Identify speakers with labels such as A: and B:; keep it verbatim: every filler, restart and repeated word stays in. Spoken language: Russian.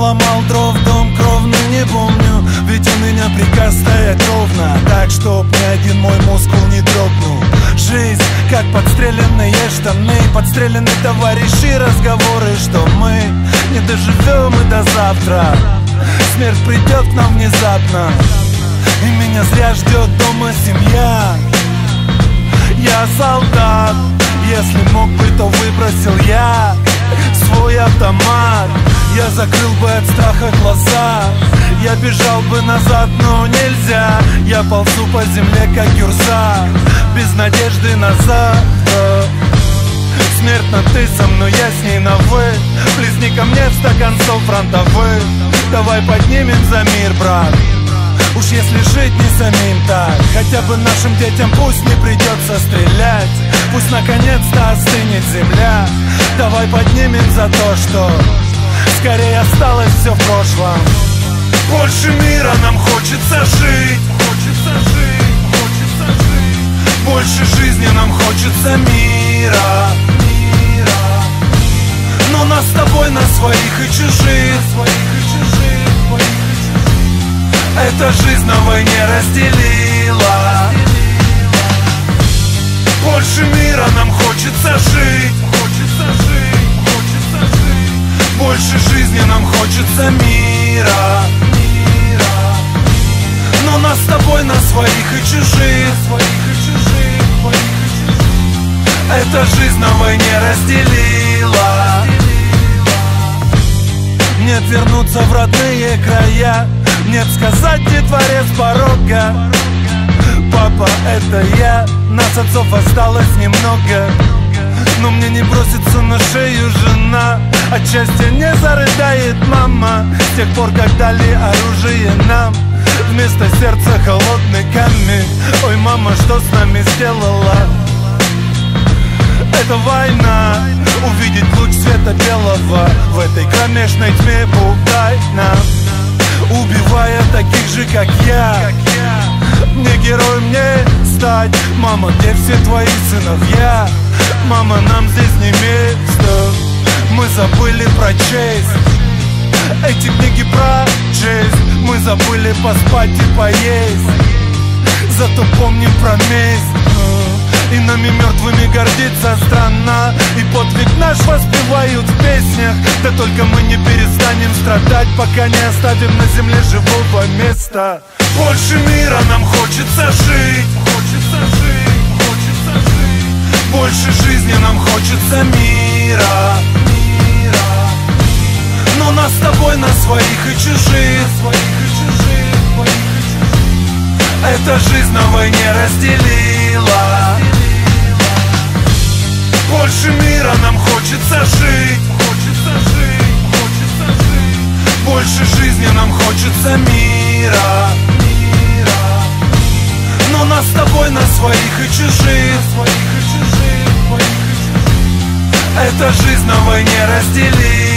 A: наломал дров, дом кровный не помню, ведь у меня приказ стоять ровно, так чтоб ни один мой мускул не дрогнул. Жизнь как подстреленные штаны, подстреленные товарищи, разговоры, что мы не доживем и до завтра. Смерть придет к нам внезапно, и меня зря ждет дома семья. Я солдат, если мог бы, то выбросил я свой автомат. Я закрыл бы от страха глаза, я бежал бы назад, но нельзя. Я ползу по земле, как юрза, без надежды на завтра. Смертно ты со мной, я с ней на вы. Плесни ко мне в стакан сол фронтовых. Давай поднимем за мир, брат. Уж если жить не самим так, хотя бы нашим детям пусть не придется стрелять. Пусть наконец-то остынет земля. Давай поднимем за то, что скорее осталось все в прошлом. Больше мира нам хочется жить, хочется жить, хочется жить. Больше жизни нам хочется мира, мира. Но нас с тобой на своих и чужих, своих и чужих, своих и чужих. Эта жизнь на войне разделила. Больше мира нам хочется жить, хочется жить, хочется жить. Больше жизни нам хочется мира, мира. Но нас с тобой на своих и чужих, своих и чужих, своих и чужих. Эта жизнь на войне разделила. Нет вернуться в родные края, нет сказать детворе с порога: папа, это я. Нас отцов осталось немного, но мне не бросится на шею жена. От счастья не зарыдает мама, с тех пор, как дали оружие нам. Вместо сердца холодный камень. Ой, мама, что с нами сделала эта война? Увидеть луч света белого в этой кромешной тьме пугай нам, убивая таких же, как я. Не героем не стать. Мама, где все твои сыновья? Мама, нам здесь не место. Мы забыли про честь. Эти книги про честь. Мы забыли поспать и поесть. Зато помним про месть. И нами мертвыми гордится страна, и подвиг наш воспевают в песнях. Да только мы не перестанем страдать, пока не оставим на земле живого места. Больше мира нам хочется жить, хочется жить, хочется жить. Больше жизни нам хочется мира, мира. Но нас с тобой на своих и чужих, своих и чужих, своих и чужих. Эта жизнь на войне разделила. Больше мира нам хочется жить, хочется жить, хочется жить. Больше жизни нам хочется мира, мира. Но нас с тобой на своих и чужих, своих и чужих, своих и чужих. Эта жизнь на войне разделила.